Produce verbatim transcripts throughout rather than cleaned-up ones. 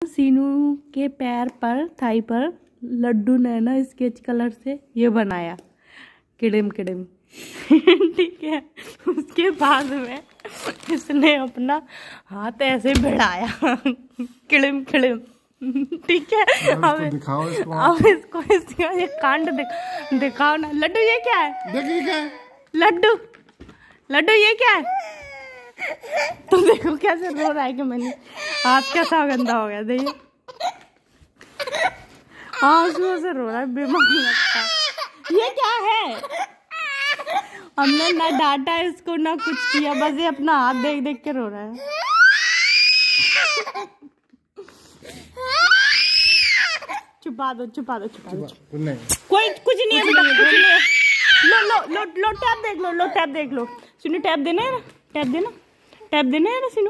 सीनू के पैर पर, थाई पर लड्डू ने ना स्केच कलर से ये बनाया किड़िम किड़िम। ठीक है, उसके बाद में इसने अपना हाथ ऐसे भिड़ाया किड़िम किड़िम। ठीक है, अब तो दिखाओ इसको, अब इसको इसका ये कांड दिख, दिखाओ ना। लड्डू ये क्या है? देखिए क्या है? लड्डू लड्डू ये क्या है? तो देखो कैसे रो रहा है कि मैंने हाथ कैसा गंदा हो गया। देखिए आंसुओं से रो रहा है, बेमानी लगता। ये क्या है? हमने ना डांटा इसको ना कुछ किया, बस ये अपना हाथ देख देख के रो रहा है। छुपा दो छुपा दो छुपा दो। नहीं, कोई कुछ नहीं है बेटा, कुछ नहीं है। लो लो लो लो टैब देख लो, लो टैब देख लो। सिनू टैब देना है ना, टैब देना, टैब देना है ना सिनू।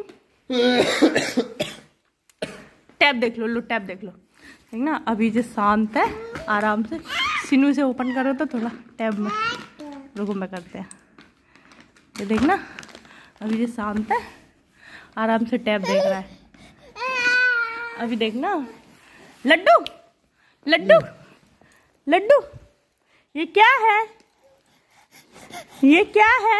टैब देख लो, लो टैब देख लो। देख ना अभी जो शांत है, आराम से। सिनू से ओपन करो तो थोड़ा टैब में। रुको मैं करते हैं। ये देखना अभी जो शांत है, आराम से टैब देख रहा है। अभी देखना लड्डू लड्डू लड्डू ये क्या है? ये क्या है?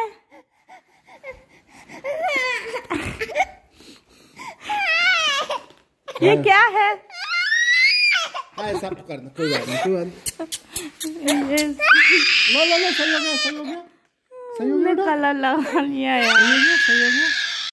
ये क्या है? हाँ सब करना, कोई बात नहीं, कोई बात नहीं। लो लो लो, सही हो गया, सही हो गया, सही हो गया, कलर लगा लिया यार। सही हो गया, सही हो गया।